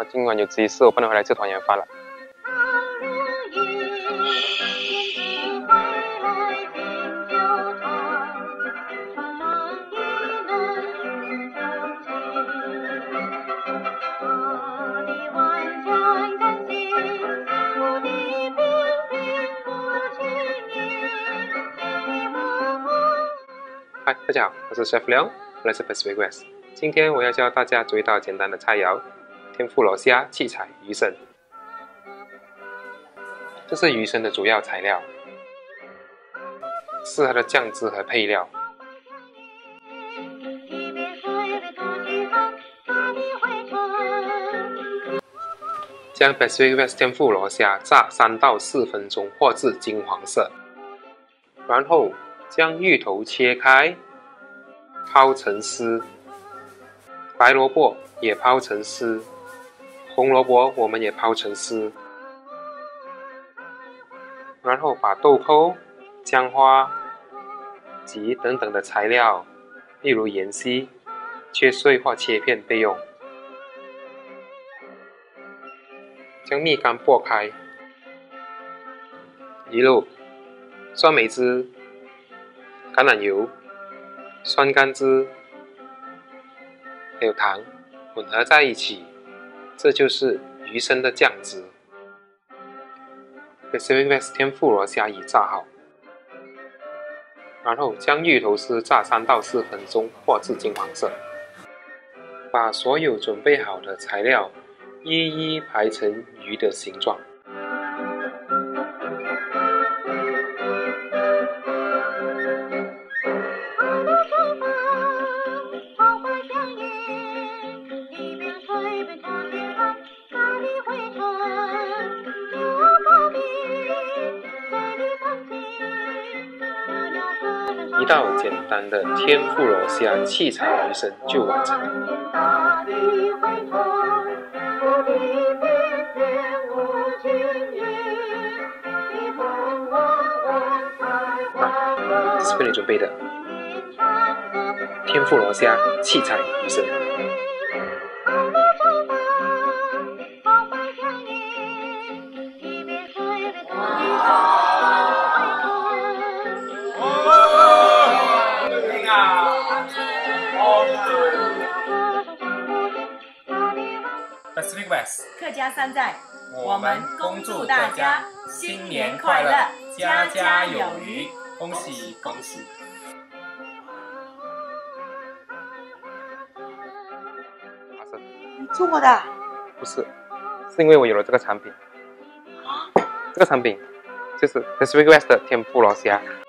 我今晚有急事，我不能回来吃团圆饭了。嗨，大家好，我是 Chef 梁，来自 Pacific West。今天我要教大家做一道简单的菜肴——天妇罗虾气彩鱼生。这是鱼生的主要材料，是它的酱汁和配料。将 Pacific West 天妇罗虾炸3到4分钟或至金黄色，然后将芋头切开，抛成丝，白萝卜也抛成丝，红萝卜我们也抛成丝，然后把豆蔻、姜花及等等的材料，例如芫荽，切碎或切片备用。将蜜柑剥开，一路酸梅汁、橄榄油、酸甘汁还有糖混合在一起，这就是鱼生的酱汁。Pacific West 天妇罗虾已炸好，然后将芋头丝炸3到4分钟或至金黄色。把所有准备好的材料一一排成鱼的形状。一道简单的天妇罗虾气彩鱼生就完成了。这是为你准备的天妇罗虾气彩鱼生。 Pacific West 客家山寨， 我们恭祝大家新年快乐，家家有余，恭喜恭喜！ 你做的？ 不是，是因为我有了这个产品。这个产品就是 Pacific West 的天妇罗虾。